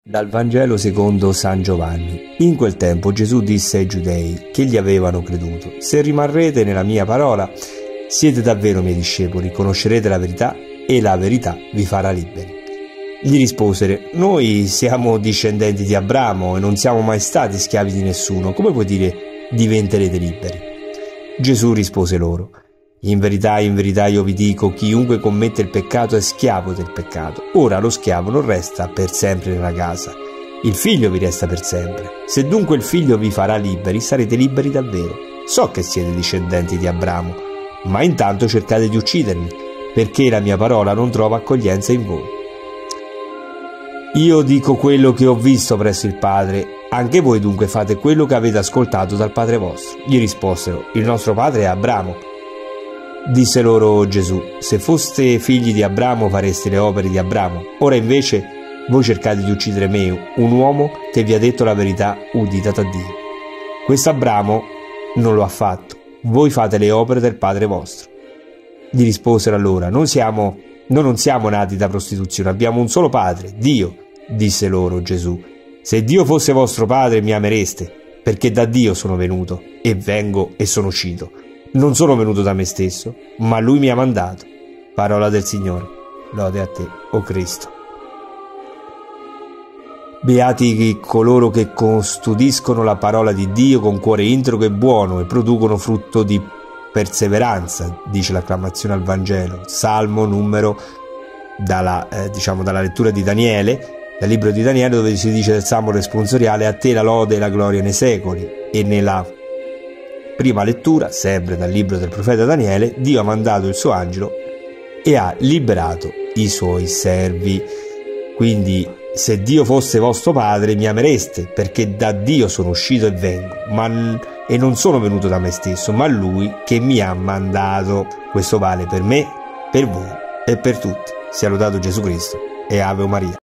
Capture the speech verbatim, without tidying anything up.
Dal Vangelo secondo San Giovanni. In quel tempo Gesù disse ai giudei che gli avevano creduto: se rimarrete nella mia parola, siete davvero miei discepoli, conoscerete la verità e la verità vi farà liberi. Gli risposero: noi siamo discendenti di Abramo e non siamo mai stati schiavi di nessuno, come puoi dire diventerete liberi? Gesù rispose loro: in verità, in verità io vi dico, chiunque commette il peccato è schiavo del peccato. Ora lo schiavo non resta per sempre nella casa, il figlio vi resta per sempre. Se dunque il figlio vi farà liberi, sarete liberi davvero. So che siete discendenti di Abramo, ma intanto cercate di uccidermi, perché la mia parola non trova accoglienza in voi. Io dico quello che ho visto presso il Padre, anche voi dunque fate quello che avete ascoltato dal Padre vostro. Gli risposero: il nostro padre è Abramo. Disse loro Gesù: se foste figli di Abramo fareste le opere di Abramo. Ora invece voi cercate di uccidere me, un uomo che vi ha detto la verità udita da Dio. Questo Abramo non lo ha fatto, voi fate le opere del padre vostro. Gli risposero allora: noi siamo, noi non siamo nati da prostituzione, abbiamo un solo padre, Dio. Disse loro Gesù: se Dio fosse vostro padre mi amereste, perché da Dio sono venuto e vengo e sono uscito. Non sono venuto da me stesso, ma Lui mi ha mandato. Parola del Signore. Lode a te, o Cristo. Beati coloro che custodiscono la parola di Dio con cuore integro e buono e producono frutto di perseveranza, dice l'acclamazione al Vangelo. Salmo numero, dalla, eh, diciamo, dalla lettura di Daniele, dal libro di Daniele, dove si dice del Salmo responsoriale: a te la lode e la gloria nei secoli. E nella prima lettura, sempre dal libro del profeta Daniele, Dio ha mandato il suo angelo e ha liberato i suoi servi. Quindi, se Dio fosse vostro padre mi amereste, perché da Dio sono uscito e vengo, ma, e non sono venuto da me stesso, ma Lui che mi ha mandato. Questo vale per me, per voi e per tutti. Sia lodato Gesù Cristo e Ave Maria.